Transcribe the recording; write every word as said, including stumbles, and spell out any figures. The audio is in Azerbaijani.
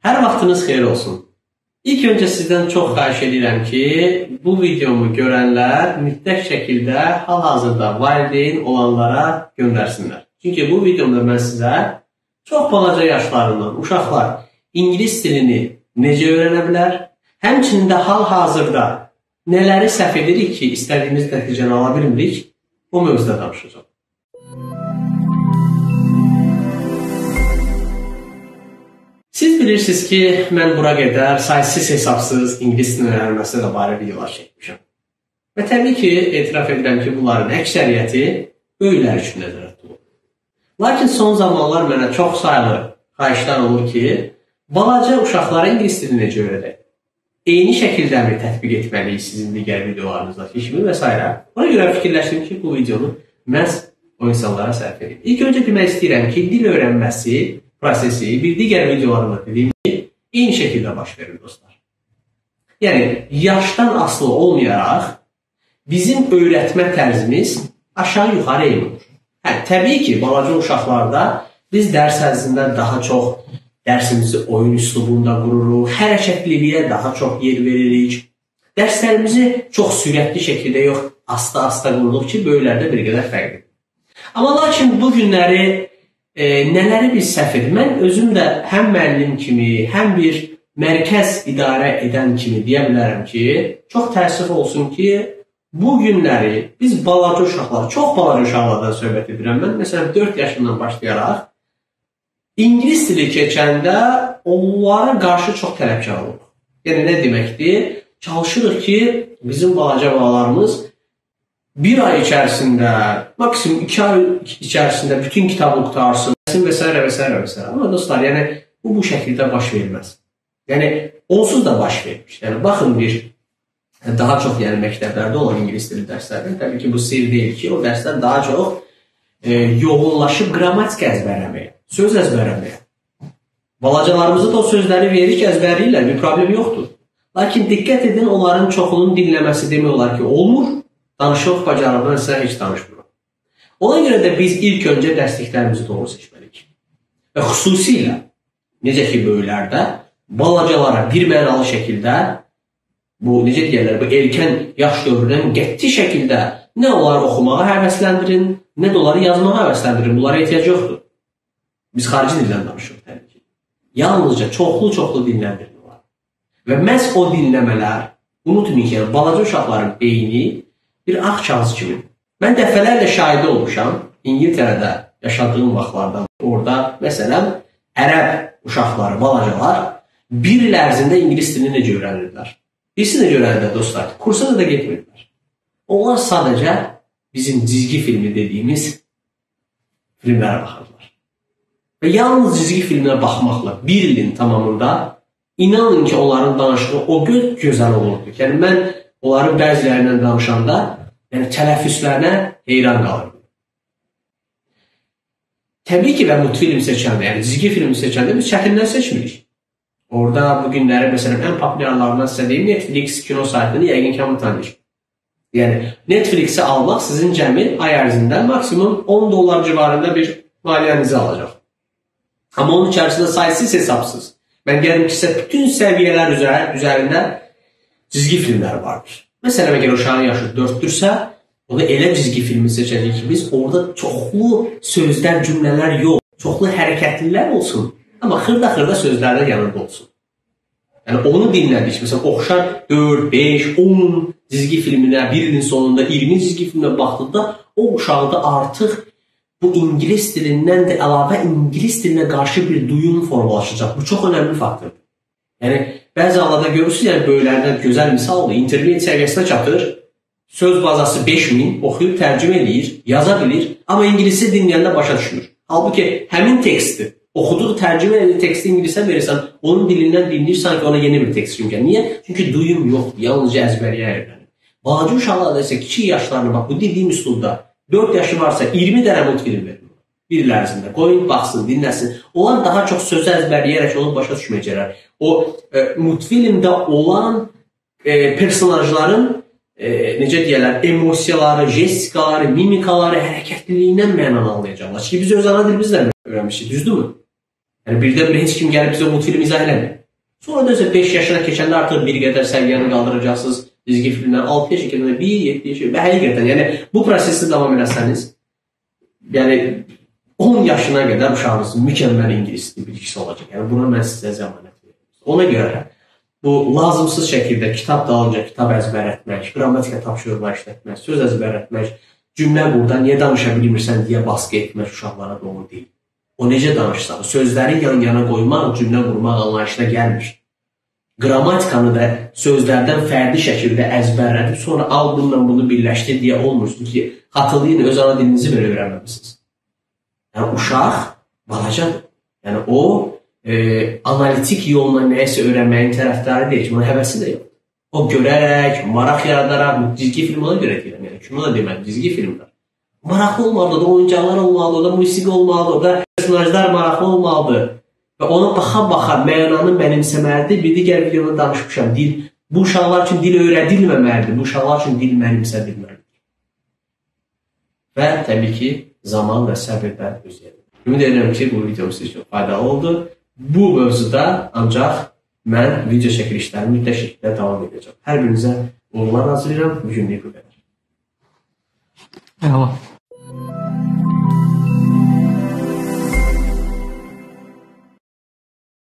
Hər vaxtınız xeyir olsun. İlk öncə sizdən çox xahiş edirəm ki, bu videomu görənlər mütləq şəkildə hal-hazırda valideyn olanlara göndərsinlər. Çünki bu videomda mən sizə çox balaca yaşlarından uşaqlar ingilis dilini necə öyrənə bilər, həmçinin də hal-hazırda nələri səhv edirik ki, istədiyimiz nəticəni ala bilmirik, o mövzuda danışacağım. Siz bilirsiniz ki, mən bura qədər saysız hesabsız ingilis dilinin öyrənməsi də barə videolar çəkmişəm. Və təbii ki, etiraf edirəm ki, bunların əksəriyyəti böyüklər üçün nəzərdə tutulur. Lakin son zamanlar mənə çox sayılı xahişlər olur ki, balaca uşaqlara ingilis dilini necə öyrədək? Eyni şəkildə mi tətbiq etməliyik sizin digər videolarınızdakı kimi və s. Ona görə fikirləşdim ki, bu videonu məhz o insanlara sərf edeyim. İlk öncə demək istəyirəm ki, dil öyrənməsi prosesi bir digər videolarımda dediyim ki, eyni şəkildə baş verir dostlar. Yəni, yaşdan asılı olmayaraq bizim öyrətmə tərzimiz aşağı-yuxarı eyni olur. Hə, təbii ki, balaca uşaqlarda biz dərs ərzində daha çox dərsimizi oyun üslubunda qururuq, hərəkətliliyə daha çox yer veririk. Dərslərimizi çox sürətli şəkildə yox, asta-asta qururuq ki, böyüklərdə bir qədər fərqlidir. Amma lakin bu günləri e, nələri biz səhv edir? Mən özüm də həm müəllim kimi, həm bir mərkəz idarə edən kimi deyə bilərəm ki, çox təəssüf olsun ki, bu günləri biz balaca uşaqlar, çox balaca uşaqlardan söhbət edirəm. Mən məsələn dörd yaşından başlayaraq İngilis dili keçəndə onlara qarşı çox tələbkar oluruq. Yəni, nə deməkdir? Çalışırıq ki, bizim balaca balalarımız bir ay içərisində, maksimum iki ay içərisində bütün kitabı qutarsın və s. və s. və s. Amma dostlar, yəni, bu bu şəkildə baş verməz. Yəni, onsuz da baş vermiş. Yəni, baxın bir, daha çox yəni, məktəblərdə olan ingilis dili dərslərdən, təbii ki, bu sir deyil ki, o dərslər daha çox e, yoğunlaşıb qrammatik əzbərləməyə, söz əzbərləməyə. Balacalarımızı da o sözləri veririk, əzbərləyirlər, bir problem yoxdur. Lakin diqqət edin, onların çoxunun dinləməsi demək olar ki, olmur. Danışıq bacarıqlarından isə heç danışmırıq. Ona görə də biz ilk öncə dərsliklərimizi doğru seçməliyik. Və xüsusilə, necə ki, böyüklərdə, balacalara bir mənalı şəkildə, bu, necə deyərlər, bu erkən yaş dövründən qəti şəkildə nə onları oxumağa həvəsləndirin, nə də onları yazmağa həvəsləndirin. Bunlara ehtiyac yoxdur. Biz xarici dildən danışırıq, təbii ki. Yalnızca çoxlu-çoxlu dinləndirin olar. Və məhz o dinləmələr, unutmayın ki, balaca uşaqların beyni bir ağ kağız kimi. Mən dəfələrlə şahidi olmuşam, İngiltərədə yaşadığım vaxtlardan. Orada, məsələn, ərəb uşaqları, balacalar bir il ərzində ingilis dilini necə öyrənirlər? Birisi necə öyrənirlər, dostlar? Kursa da getmirlər. Onlar sadəcə bizim cizgi filmi dediyimiz filmlərə baxırlar. Və yalnız cizgi filminə baxmaqla bir ilin tamamında inanın ki, onların danışığı o göz gözəl olurdu. Yəni, mən onların bəzilərindən danışanda, yəni tələffüzlərinə heyran qalırdım. Təbii ki, və multfilm seçəndə, yəni cizgi filmi seçəndə biz çətindən seçmirik. Orada bu günləri, məsələn, ən populyarlarından sizə deyim, Netflix kino saytını yəqin ki, hamı tanıyır. Yəni, Netflix'i almaq sizin cəmi ay ərzində maksimum on dollar civarında bir maliyyənizi alacaq. Amma onun içərisində saysız hesabsız. Mən gəldim ki, sizə bütün səviyyələr üzərində cizgi filmlər vardır. Məsələn, əgər uşağın yaşı dörddürsə, o da elə cizgi filmi seçəcək ki, biz orada çoxlu sözlər, cümlələr yox, çoxlu hərəkətlilər olsun, amma xırda-xırda sözlər də yanında olsun. Yəni, onu dinlədik. Məsələn, oxşar dörd, beş, on cizgi filminə, bir ilin sonunda iyirmi cizgi filminə baxdıqda, o uşaqda artıq bu ingilis dilindən də əlavə ingilis dilinə qarşı bir duyum formalaşacaq. Bu çox önəmli faktordur. Yəni, bəzi hallarda görürsünüz, yəni böyüklərdən gözəl misaldır. İnternet səviyyəsinə çatır, söz bazası beş min, oxuyub tərcümə edir, yaza bilir, amma ingilisi dinləyəndə başa düşmür. Halbuki həmin teksti, oxuduğu tərcümə edir, teksti ingilisə verirsən, onun dilindən dinləyirsən ki, ona yeni bir tekst çünki. Niyə? Çünki duyum yoxdur, yalnızca əzbəriyə öyrənir. Balaca uşaqlarda isə kiçik yaşlarına, bax, bu dediyim üslubda, dörd yaşı varsa iyirmi dənə multfilm verir. Bir il ərzində. Qoyun, baxsın, dinləsin. Onlar daha çox sözü əzbərləyərək onu başa düşməyəcəklər. O e, multfilmdə olan e, personajların e, necə deyərlər, emosiyaları, jestikaları, mimikaları, hərəkətliliyindən mənanı anlayacaqlar. Çünki biz öz ana dilimizlə öyrənmişik, düzdürmü? Yəni birdən-birə heç kim gəlib bizə multfilm izah eləmir. Sonra da beş yaşına keçəndə artıq bir qədər səviyyəni qaldıracaqsınız. Cizgi filmdən altı yaşa keçəndə bir, yeddi yaşa və həqiqətən, yəni bu prosesi davam eləsəniz, yəni on yaşına qədər uşağınızın mükəmməl ingilis dili bilgisi olacaq. Yəni buna mən sizə zəmanət verirəm. Ona görə bu lazımsız şəkildə kitab dalınca kitab əzbər etmək, qrammatika tapşırıqlar işlətmək, söz əzbər etmək, cümlə burada niyə danışa bilmirsən deyə baskı etmək uşaqlara doğru deyil. O necə danışsa, sözləri yan-yana qoymaq, cümlə qurmaq anlayışına gəlmir. Qrammatikanı da sözlərdən fərdi şəkildə əzbərlədib, sonra al bununla bunu birləşdir deyə olmursunuz ki, xatırlayın, öz ana dilinizi belə öyrənməmisiniz. Yəni, uşaq balacadır. Yəni, o, e, analitik yolla nəyəsə öyrənməyin tərəfdarı deyil ki, buna həvəsi də yox. O, görərək, maraq yaradaraq, cizgi film ona görə deyirəm, yəni, kimi ona deməli, cizgi filmlər. Maraqlı olmalıdır, da oyuncaqlar olmalıdır, da musiqi olmalıdır, da personajlar maraqlı olmalıdır. Və ona baxa-baxa mənanı mənimsəməlidir. Bir digər videoda danışmışam, dil, bu uşaqlar üçün dil öyrədilməməlidir, bu uşaqlar üçün dil mənimsədilməlidir. Və təbii ki, zaman və səbirdə özləyədir. Ümid edirəm ki, bu videom sizə çox faydalı oldu. Bu mövzuda ancaq mən video çəkilişlərimi mütləq şəkildə davam edəcəm. Hər birinizə uğurlar arzulayıram. Bugünlük bu qədər. Eyvallah.